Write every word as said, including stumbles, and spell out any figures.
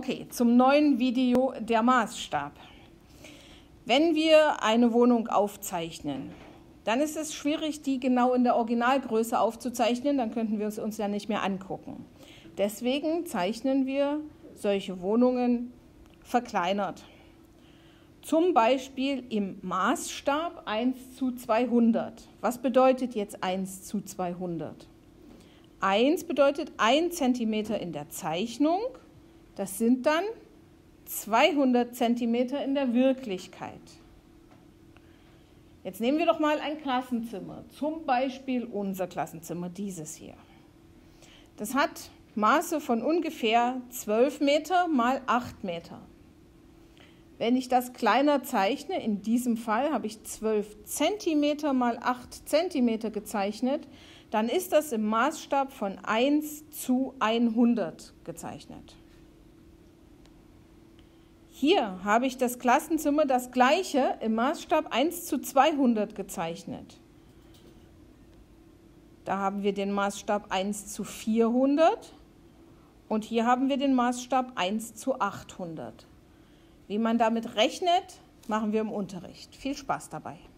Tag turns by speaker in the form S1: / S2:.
S1: Okay, zum neuen Video der Maßstab. Wenn wir eine Wohnung aufzeichnen, dann ist es schwierig, die genau in der Originalgröße aufzuzeichnen, dann könnten wir es uns ja nicht mehr angucken. Deswegen zeichnen wir solche Wohnungen verkleinert. Zum Beispiel im Maßstab eins zu zweihundert. Was bedeutet jetzt eins zu zweihundert? eins bedeutet ein Zentimeter in der Zeichnung, das sind dann zweihundert Zentimeter in der Wirklichkeit. Jetzt nehmen wir doch mal ein Klassenzimmer, zum Beispiel unser Klassenzimmer, dieses hier. Das hat Maße von ungefähr zwölf Meter mal acht Meter. Wenn ich das kleiner zeichne, in diesem Fall habe ich zwölf Zentimeter mal acht Zentimeter gezeichnet, dann ist das im Maßstab von eins zu hundert gezeichnet. Hier habe ich das Klassenzimmer das gleiche im Maßstab eins zu zweihundert gezeichnet. Da haben wir den Maßstab eins zu vierhundert und hier haben wir den Maßstab eins zu achthundert. Wie man damit rechnet, machen wir im Unterricht. Viel Spaß dabei!